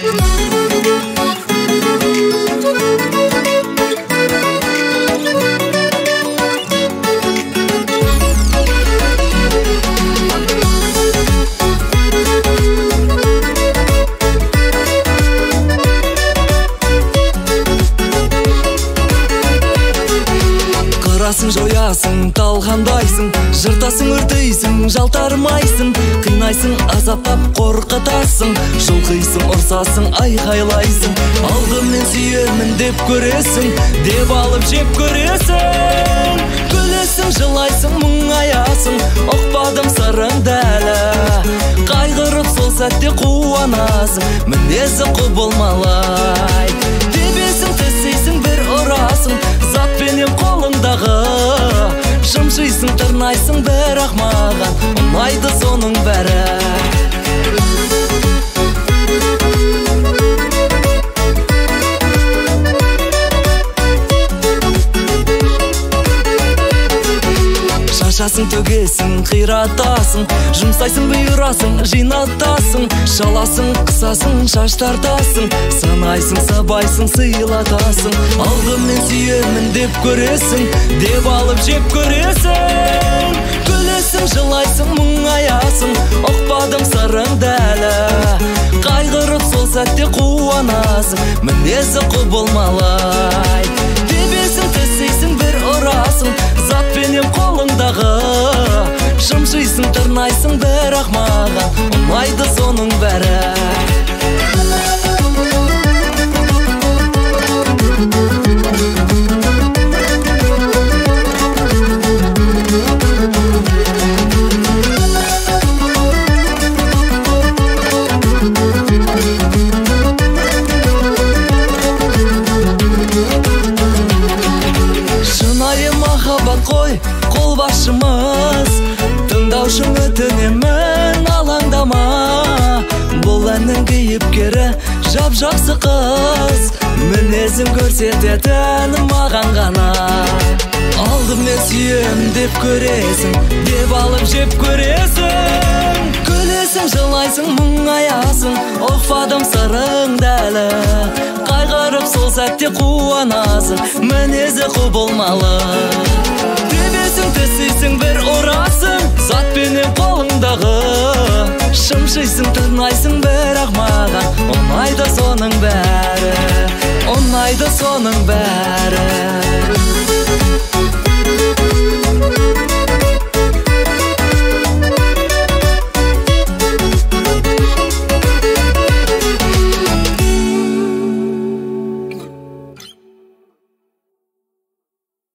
Жоясың, талғандайсың, жыртасың, өртейсің, жалтармайсың, қинайсың, азаптап қорқытасың, жұлқисың, ұрсасың, айқайлайсың, алдымен сүйемін деп көресің, деп алып жеп көресің, күлесің, жылайсың, мұңаясың, ұқпадым сырыңды әлі, қайғырып сол сәтте қуанасың, мінезі құбылмалай, тебесің, тістейсің, бір ұрасың, затпенен қолыңдағы, шымшисың, тырнайсың, бірақ маған ұнайды соның бәрі. Шашасың, төгесің, қиратасың, жұмсайсың, бұйырасың, жинатасың, шаласың, қысасың, шаш тартасың, санайсың, сабайсың, сыйлатасың, алдымен сүйемін деп көресің, деп алып жеп көресің, күлесің, жылайсың, мұңаясың, ұқпадым сырыңды әлі, қайғырып сол сәтте қуанасың, мінезі құбылмалай, тебесің, тістейсің, бір ұрасың, затпенен қолыңдағы, шымшисың, тырнайсың, бірақ маған ұнайды соның бәрі. Қой, қолбасшымыз, тыңдаушың өтінемін, алаңдама, бұл әннің кейіпкері жап-жақсы қыз, мінезін көрсететін маған ғана, алдымен сүйем деп көресің, деп алып жеп көресің, күлесің, жылайсың, мұңаясың, ұқпадым сырыңды әлі, қайғырып сол сәтте қуанасың, мінезі құбылмалы, тебесің, тістейсің, бір ұрасың, затпенен қолыңдағы, шымшисың, тырнайсың, бірақ маған ұнайды соның бәрі, ұнайды соның бәрі.